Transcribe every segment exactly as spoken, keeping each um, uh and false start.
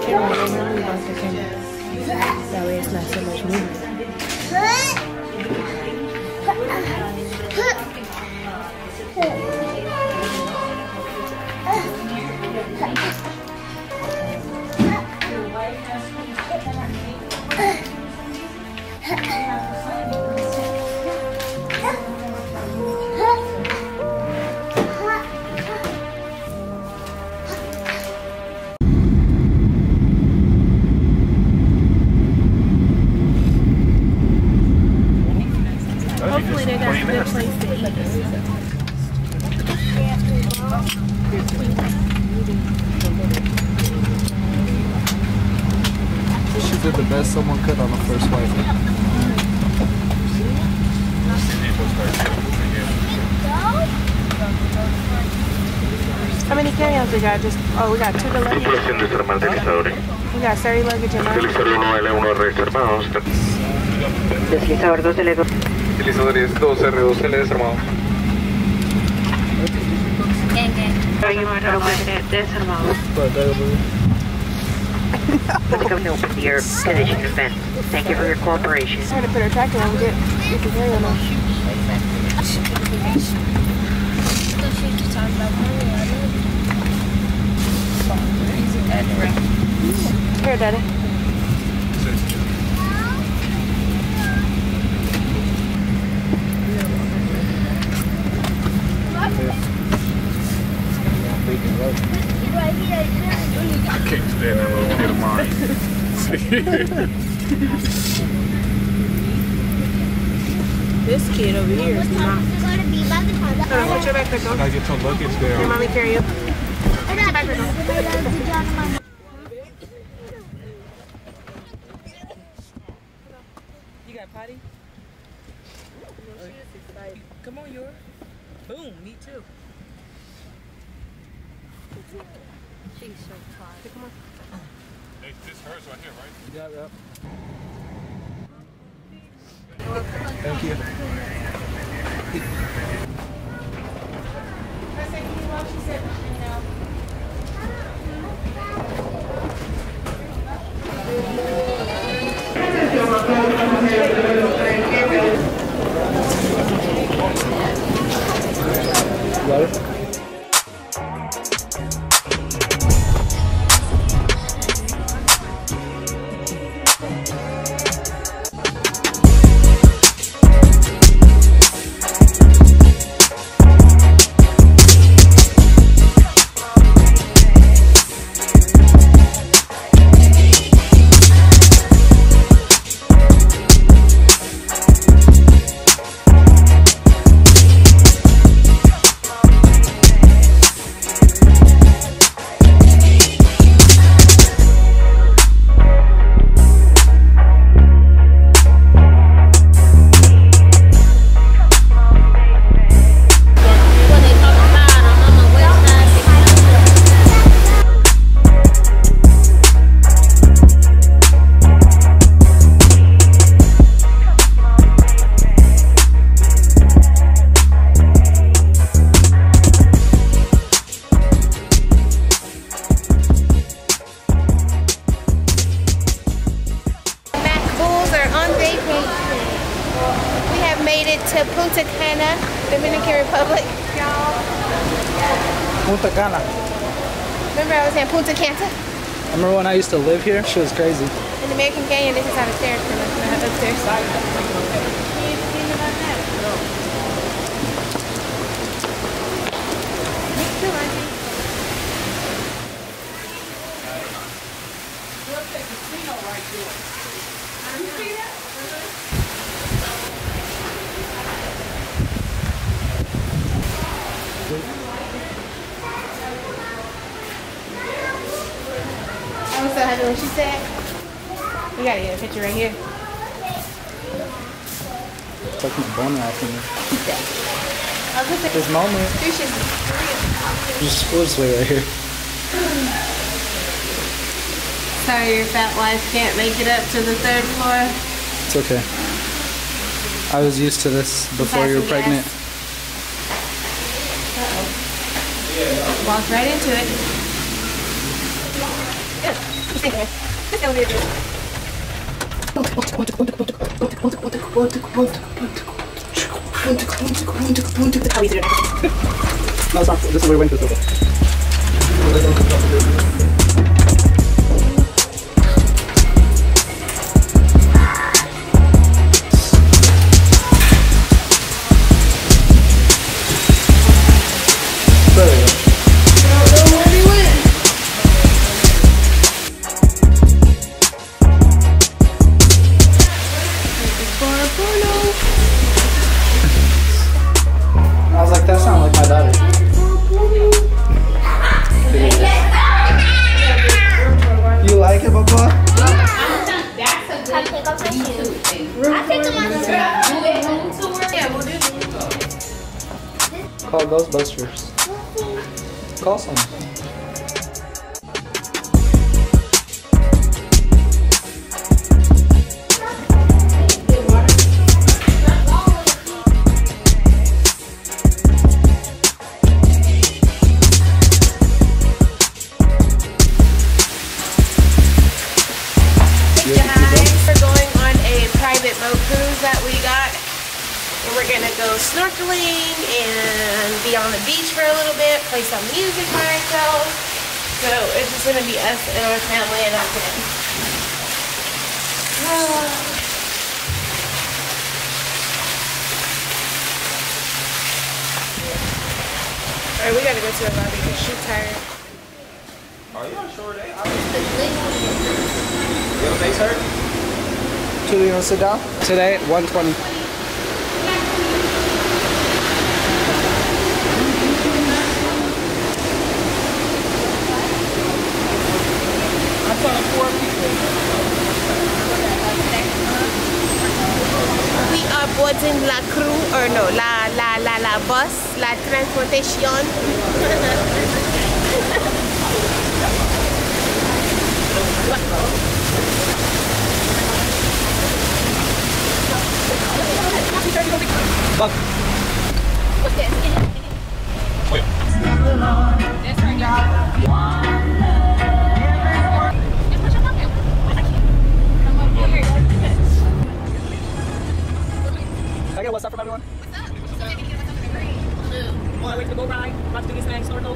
camera. I don't normally bounce the camera. That way it's not so much movement. Hopefully they got a good place to eat. She did the best someone could on the first wife. How many carry-ons we got? Just oh, we got two to luggage. We got thirty luggage in mine. Deslizador dos L dos. Deslizador es dos R dos L desarmado. Desarmado. Let's go to open your collision event. Thank you for your cooperation. I'm trying to put our tractor on. We get get the carry-on on. Here, Daddy. I can't stand that little kid of mine. This kid over here is not. Uh, what's your backpack on? I get some luggage there. Your mommy carry you. What's your backpack on? You got potty? Come on, Yor. Boom, me too. She's so tired. Come on. Hey, this hers right here, right? Yeah, yeah. Thank you. She said, you know. Got it? To Punta Cana, Dominican Republic, y'all. Punta Cana. Remember I was saying Punta Cana? I remember when I used to live here. She was crazy. In the American Canyon, this is how the stairs come up. Upstairs. I was so happy when she said, we gotta get a picture right here. It's like he's boning after me. I was gonna say, this moment. Just, we'll just wait right here. Sorry your fat wife can't make it up to the third floor. It's okay. I was used to this before you were pregnant. Uh-oh. Walk right into it. No, it's not. This is where we went to. I was like, that sounds like my daughter. You like it, Papa? Call Ghostbusters. Call some. Snorkeling and be on the beach for a little bit, play some music by ourselves. So it's just gonna be us and our family and our friends. Alright, we gotta go to the lobby because she's tired. Are you on shore day? Your face hurt? Two, you wanna sit down? Today, one twenty. We are boarding la crew, or no, la la la la bus, la transportation. Fuck. What's this? Wait. That's right now. Can I get what's up from everyone? What's up? Want to wait for the boat ride? About to do this thing, snorkel.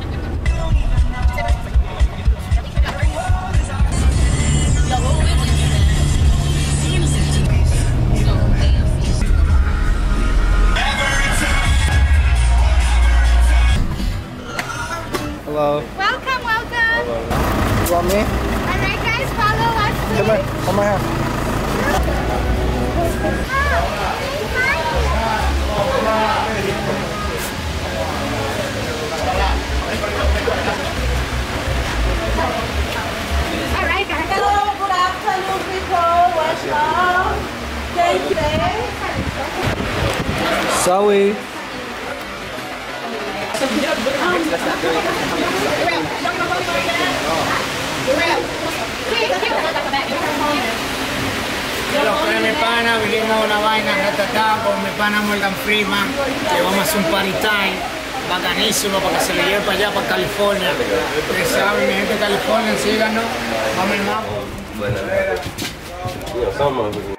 Hello. Welcome, welcome. Hello. You want me? Alright guys, follow us please. Come here. Hold my hand. Alright guys. Hello, good afternoon people. Welcome. Thank you. Zoe. Pero mi pana, vinimos a una vaina ratatá con mi pana Morgan Freeman. Llevamos a hacer un party time bacanísimo para que se le lleve para allá, para California. Ustedes saben, mi gente de California, síganos. Vamos al mapa. Bueno.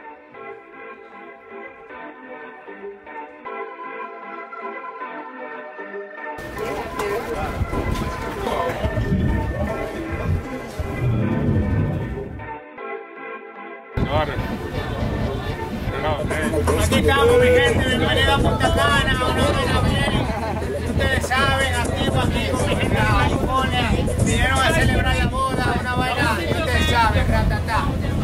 Aquí estamos, mi gente, bienvenida a Punta Cana, una buena bien. Ustedes saben, activo aquí con mi gente de California. Vinieron a celebrar la boda, una vaina, ustedes saben, ratatá.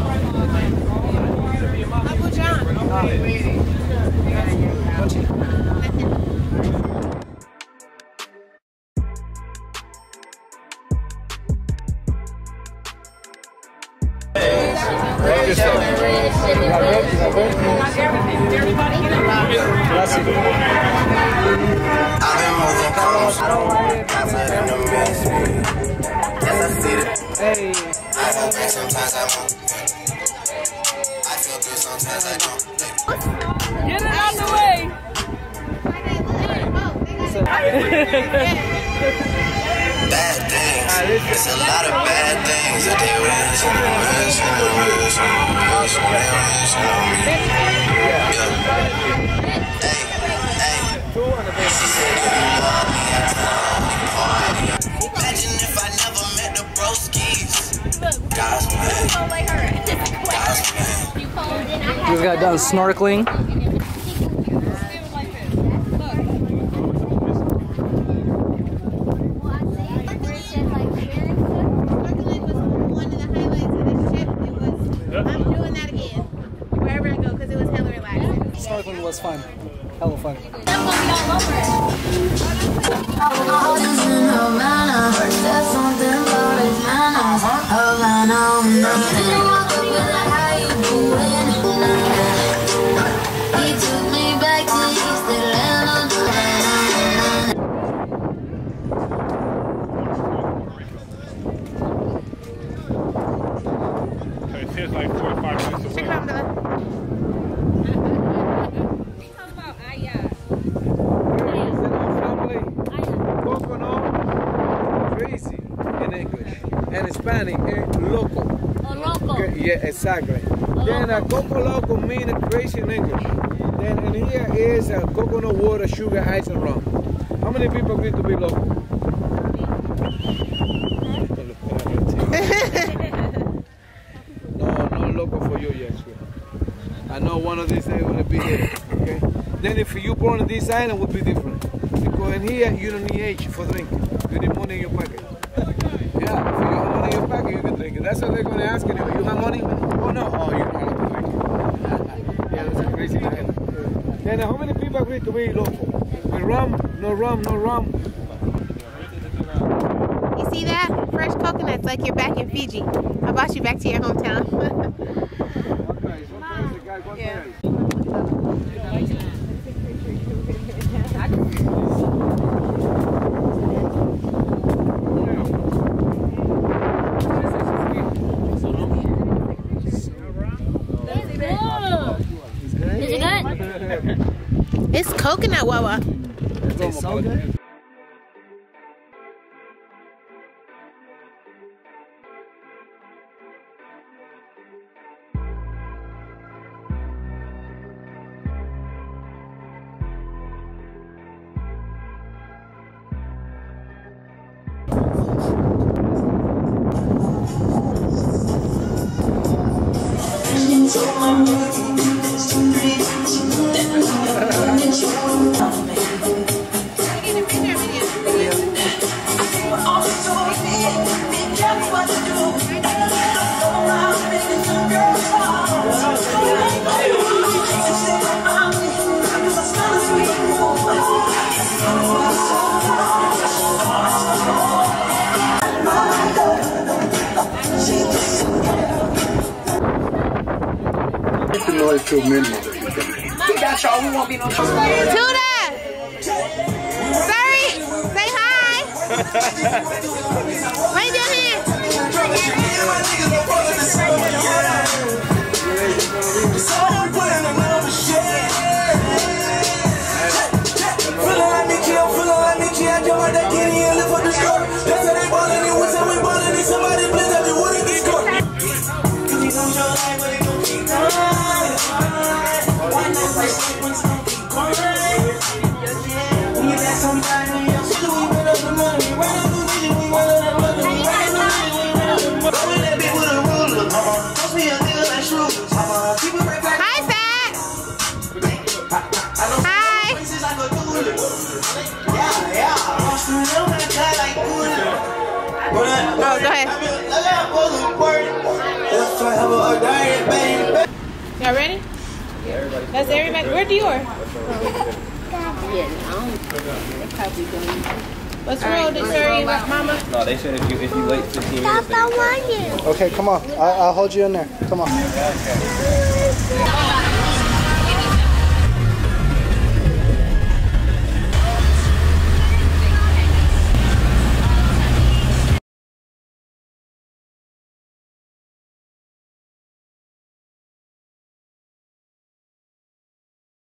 Hey. I don't think sometimes I won't. I feel good sometimes I don't. Get it out the way. bad things. It's a lot of bad things that they wish and they wish and they wish and they wish and they wish on me. Yeah. Hey, hey. She said, do you love me? I told her, party. Imagine if I never met the broskies. God's plan. God's plan. We just got done snorkeling. Snorkeling was fun. Hella fun. It feels like four or five minutes away. Crazy in English and Spanish is loco. Oh, loco. Okay, yeah, exactly. Oh, then a loco. coco loco means crazy in English. Then in here is a coconut water, sugar, ice, and rum. How many people agree to be loco? no, no loco for you yet. I know one of these days will be here. Okay. Then if you born in this island, it would be different. Because in here you don't need age for drinking. You need money in your pocket. Yeah, if you have money in your pocket, you can drink it. That's what they're going to ask you. You have money? Oh no, oh you're not allowed to drink it. Yeah, that's a crazy island. Then how many people agree to be local? With rum, no rum, no rum. You see that? Fresh coconuts like you're back in Fiji. I brought you back to your hometown. Yeah. Is it good? It's coconut wawa. It's so good. Tuda! Sorry! Say hi! Wave your hand! Hi, Fat! Hi! Oh, go ahead. Y'all ready? That's everybody. Where's Dior? Let's roll this area, Mama. No, they said if you if you wait fifteen minutes. Okay, come on. I I'll hold you in there. Come on.